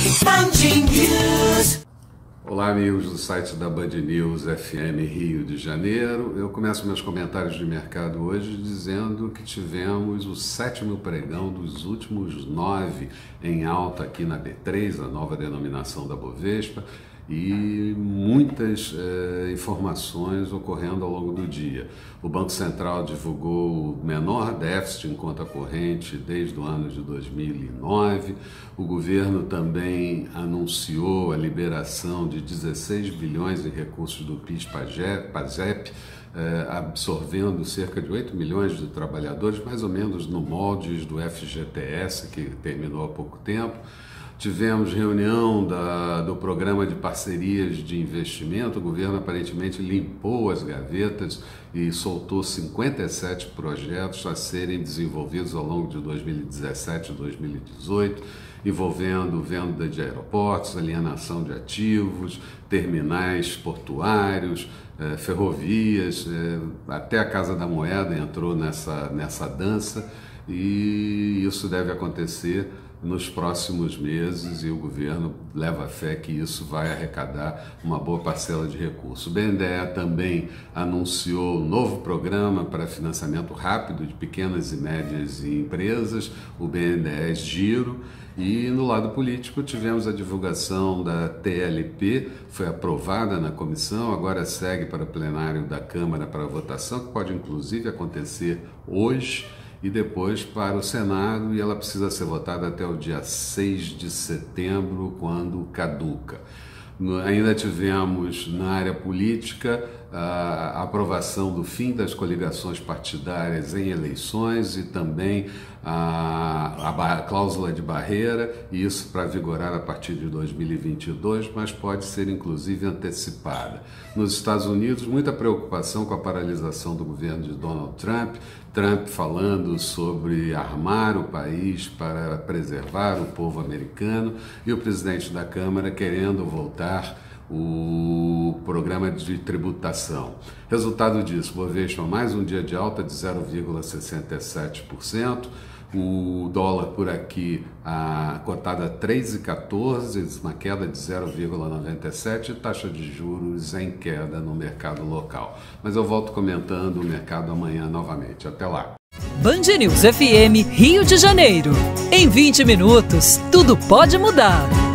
Olá, amigos do site da Band News FM Rio de Janeiro. Eu começo meus comentários de mercado hoje dizendo que tivemos o 7º pregão dos últimos 9 em alta aqui na B3, a nova denominação da Bovespa, e muitas informações ocorrendo ao longo do dia. O Banco Central divulgou o menor déficit em conta corrente desde o ano de 2009. O governo também anunciou a liberação de 16 bilhões em recursos do PIS/PASEP, absorvendo cerca de 8 milhões de trabalhadores, mais ou menos no molde do FGTS, que terminou há pouco tempo. Tivemos reunião do programa de parcerias de investimento. O governo aparentemente limpou as gavetas e soltou 57 projetos a serem desenvolvidos ao longo de 2017 e 2018, envolvendo venda de aeroportos, alienação de ativos, terminais portuários, ferrovias, até a Casa da Moeda entrou nessa dança, e isso deve acontecer nos próximos meses, e o governo leva fé que isso vai arrecadar uma boa parcela de recursos. O BNDES também anunciou um novo programa para financiamento rápido de pequenas e médias empresas, o BNDES Giro. E no lado político tivemos a divulgação da TLP, foi aprovada na comissão, agora segue para o plenário da Câmara para votação, que pode inclusive acontecer hoje, e depois para o Senado, e ela precisa ser votada até o dia 6 de setembro, quando caduca. Ainda tivemos na área política a aprovação do fim das coligações partidárias em eleições e também a cláusula de barreira, e isso para vigorar a partir de 2022, mas pode ser inclusive antecipada. Nos Estados Unidos, muita preocupação com a paralisação do governo de Donald Trump, falando sobre armar o país para preservar o povo americano, e o presidente da Câmara querendo voltar o programa de tributação. Resultado disso, Bovespa mais um dia de alta de 0,67%, o dólar por aqui cotado a 3,14, uma queda de 0,97%, e taxa de juros em queda no mercado local. Mas eu volto comentando o mercado amanhã novamente. Até lá. Band News FM Rio de Janeiro. Em 20 minutos, tudo pode mudar.